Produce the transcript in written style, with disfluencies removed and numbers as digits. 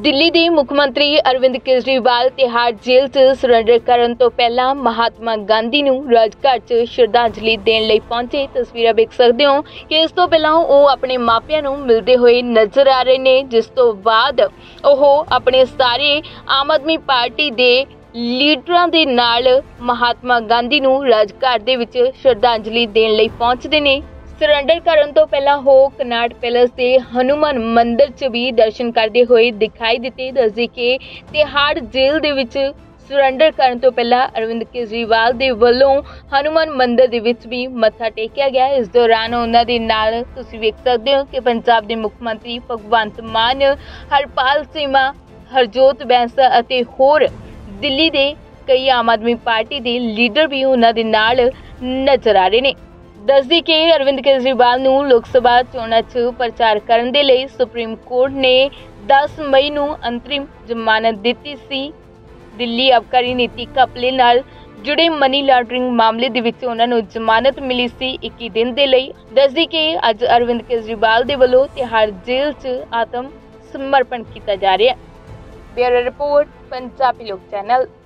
दिल्ली के मुख्यमंत्री अरविंद केजरीवाल तिहाड़ जेल च सरैंडर करन तो पहला महात्मा गांधी नूं राजघाट च श्रद्धांजलि देण लई पहुंचे। तस्वीरां वेख सकदे हो कि इस तो पहला ਉਹ अपने मापियां नूं मिलदे होए नजर आ रहे ने, जिस तो बाद ਉਹ अपने सारे आम आदमी पार्टी दे लीडरां दे नाल महात्मा गांधी नूं राजघाट दे विच श्रद्धांजलि देण लई पहुंचदे ने। सरैंडर करन तो पहला हो कनाट पैलेस के हनुमान मंदिर च भी दर्शन करते हुए दिखाई दिते। दसदी कि तिहाड़ जेल दे विच सरैंडर करन तो पहला अरविंद केजरीवाल दे वल्लों हनुमान मंदिर दे विच भी मत्था टेकिया गया। इस दौरान उन्हां दे नाल तुसीं वेख सकदे हो कि पंजाब दे मुख्यमंत्री भगवंत मान, हरपाल चीमा, हरजोत बैंस अते होर दिल्ली दे कई आम आदमी पार्टी दे लीडर भी उन्हां दे नाल नजर आ रहे ने। दसदी कि अरविंद केजरीवाल नूं लोक सभा चोणां 'च प्रचार करन दे लई सुप्रीम कोर्ट ने 10 मई नूं अंतरिम जमानत दित्ती सी। दिल्ली आबकारी नीति घपले नाल जुड़े मनी लॉन्ड्रिंग मामले दे विच उन्हां नूं जमानत मिली सी 21 दिन दे लई। दसदी कि अज अरविंद केजरीवाल दे वल्लों तिहाड़ जेल च आत्म समर्पण कीता जा रिहा है। ब्यूरो रिपोर्ट पंजाबी लोक चैनल।